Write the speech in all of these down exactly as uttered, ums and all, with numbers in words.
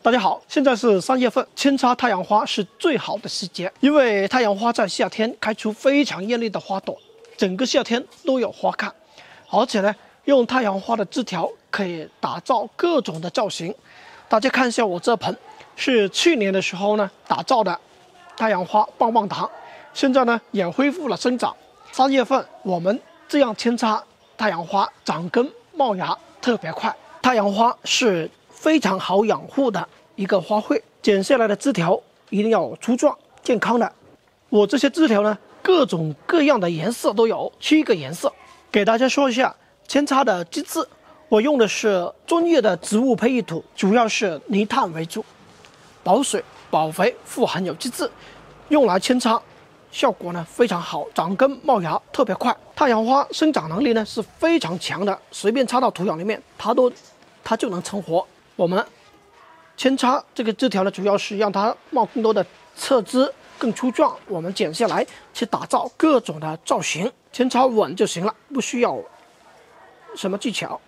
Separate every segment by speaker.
Speaker 1: 大家好，现在是三月份，扦插太阳花是最好的时节，因为太阳花在夏天开出非常艳丽的花朵，整个夏天都有花看，而且呢，用太阳花的枝条可以打造各种的造型。大家看一下我这盆，是去年的时候呢打造的太阳花棒棒糖，现在呢也恢复了生长。三月份我们这样扦插太阳花，长根冒芽特别快。太阳花是非常好养护的一个花卉，剪下来的枝条一定要粗壮健康的。我这些枝条呢，各种各样的颜色都有，七个颜色。给大家说一下扦插的机制，我用的是专业的植物培育土，主要是泥炭为主，保水、保肥、富含有机质，用来扦插效果呢非常好，长根冒芽特别快。太阳花生长能力呢是非常强的，随便插到土壤里面，它都它就能成活。我们扦插这个枝条呢，主要是让它冒更多的侧枝，更粗壮。我们剪下来去打造各种的造型，扦插稳就行了，不需要什么技巧。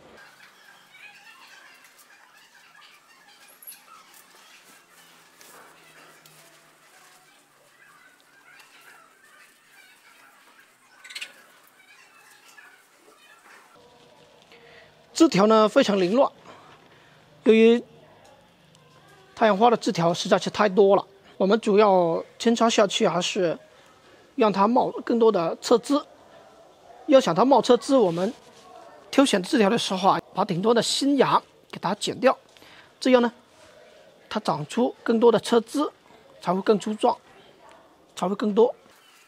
Speaker 1: 枝条呢非常凌乱，由于太阳花的枝条实在是太多了，我们主要扦插下去还是让它冒更多的侧枝。要想它冒侧枝，我们挑选枝条的时候啊，把顶多的新芽给它剪掉，这样呢，它长出更多的侧枝，才会更粗壮，才会更多。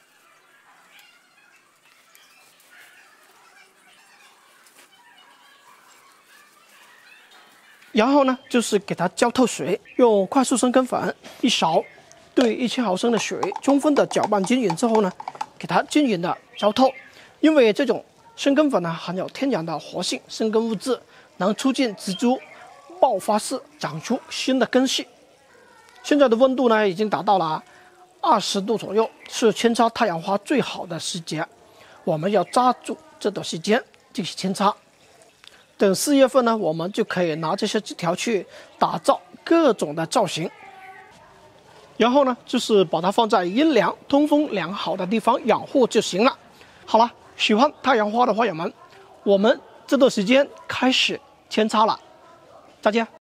Speaker 1: 然后呢，就是给它浇透水，用快速生根粉一勺兑一千毫升的水，充分的搅拌均匀之后呢，给它均匀的浇透。因为这种生根粉呢含有天然的活性生根物质，能促进植株爆发式长出新的根系。现在的温度呢已经达到了二十度左右，是扦插太阳花最好的时节。我们要抓住这段时间进行扦插。等四月份呢，我们就可以拿这些枝条去打造各种的造型。然后呢，就是把它放在阴凉、通风良好的地方养护就行了。好了，喜欢太阳花的花友们，我们这段时间开始扦插了，再见。